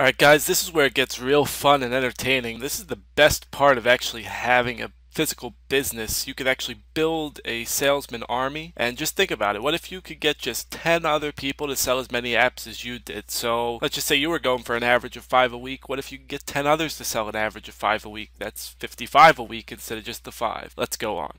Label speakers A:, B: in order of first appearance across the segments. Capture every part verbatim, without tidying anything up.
A: Alright guys, this is where it gets real fun and entertaining. This is the best part of actually having a physical business. You could actually build a salesman army, and just think about it. What if you could get just ten other people to sell as many apps as you did? So let's just say you were going for an average of five a week. What if you could get ten others to sell an average of five a week? That's fifty-five a week instead of just the five. Let's go on.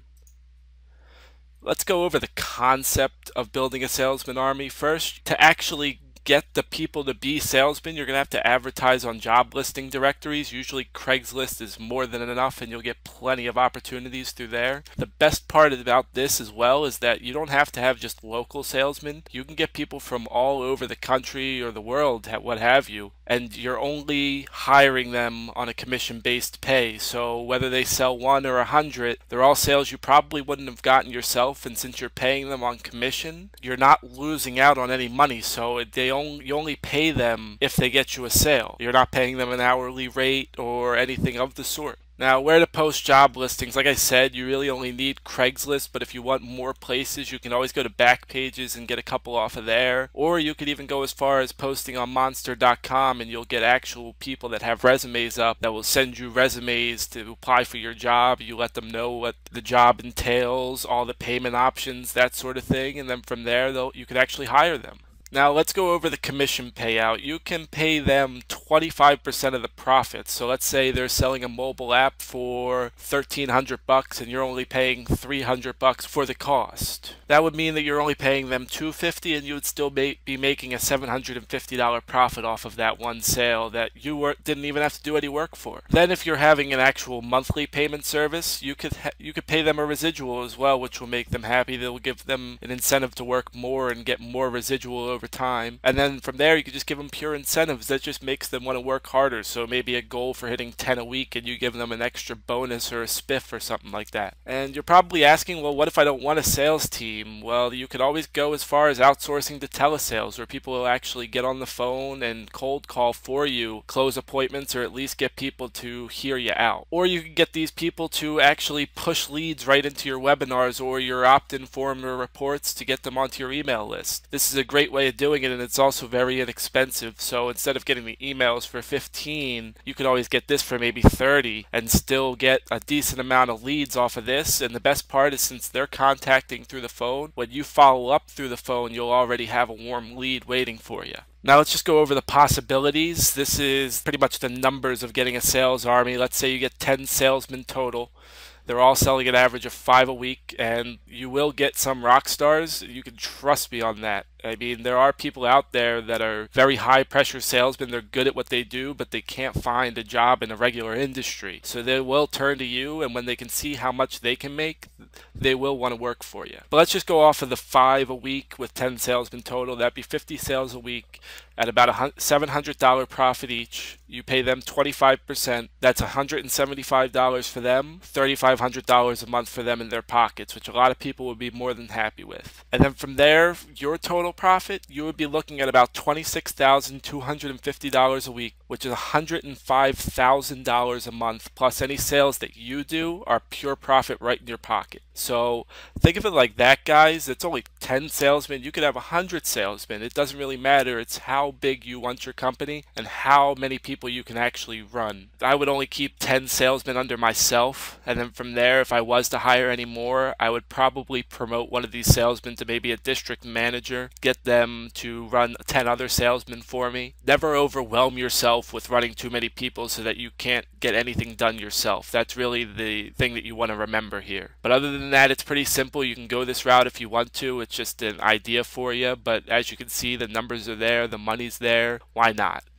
A: Let's go over the concept of building a salesman army first. To actually get the people to be salesmen, you're going to have to advertise on job listing directories. Usually Craigslist is more than enough and you'll get plenty of opportunities through there. The best part about this as well is that you don't have to have just local salesmen. You can get people from all over the country or the world, what have you, and you're only hiring them on a commission-based pay. So whether they sell one or a hundred, they're all sales you probably wouldn't have gotten yourself, and since you're paying them on commission, you're not losing out on any money. So they only, you only pay them if they get you a sale. You're not paying them an hourly rate or anything of the sort. Now, where to post job listings? Like I said, you really only need Craigslist, but if you want more places, you can always go to Backpages and get a couple off of there. Or you could even go as far as posting on Monster dot com, and you'll get actual people that have resumes up that will send you resumes to apply for your job. You let them know what the job entails, all the payment options, that sort of thing, and then from there, they'll, you could actually hire them. Now let's go over the commission payout. You can pay them twenty-five percent of the profits. So let's say they're selling a mobile app for thirteen hundred bucks and you're only paying three hundred bucks for the cost. That would mean that you're only paying them two hundred fifty dollars and you would still be making a seven hundred fifty dollar profit off of that one sale that you were, didn't even have to do any work for. Then if you're having an actual monthly payment service, you could you could pay them a residual as well, which will make them happy. They'll give them an incentive to work more and get more residual over time, and then from there you could just give them pure incentives. That just makes them want to work harder. So maybe a goal for hitting ten a week and you give them an extra bonus or a spiff or something like that. And you're probably asking, well, what if I don't want a sales team? Well, you could always go as far as outsourcing to telesales, where people will actually get on the phone and cold call for you, close appointments, or at least get people to hear you out. Or you can get these people to actually push leads right into your webinars or your opt-in form or reports to get them onto your email list. This is a great way of doing it, and it's also very inexpensive. So instead of getting the emails for fifteen, you could always get this for maybe thirty and still get a decent amount of leads off of this. And the best part is, since they're contacting through the phone, when you follow up through the phone, you'll already have a warm lead waiting for you. Now let's just go over the possibilities. This is pretty much the numbers of getting a sales army. Let's say you get ten salesmen total. They're all selling an average of five a week, and you will get some rock stars. You can trust me on that. I mean, there are people out there that are very high pressure salesmen. They're good at what they do, but they can't find a job in a regular industry. So they will turn to you, and when they can see how much they can make, they will want to work for you. But let's just go off of the five a week with ten salesmen total. That'd be fifty sales a week at about a seven hundred dollar profit each. You pay them twenty-five percent. That's one hundred seventy-five dollars for them, three thousand five hundred dollars a month for them in their pockets, which a lot of people would be more than happy with. And then from there, your total profit, you would be looking at about twenty-six thousand two hundred fifty dollars a week, which is one hundred five thousand dollars a month, plus any sales that you do are pure profit right in your pocket. So think of it like that, guys. It's only ten salesmen. You could have one hundred salesmen. It doesn't really matter. It's how big you want your company and how many people you can actually run. I would only keep ten salesmen under myself, and then from there, if I was to hire any more, I would probably promote one of these salesmen to maybe a district manager, get them to run ten other salesmen for me. Never overwhelm yourself with running too many people so that you can't get anything done yourself. That's really the thing that you want to remember here. But other than that, it's pretty simple. You can go this route if you want to. It's just an idea for you, but as you can see, the numbers are there, the money's there. Why not?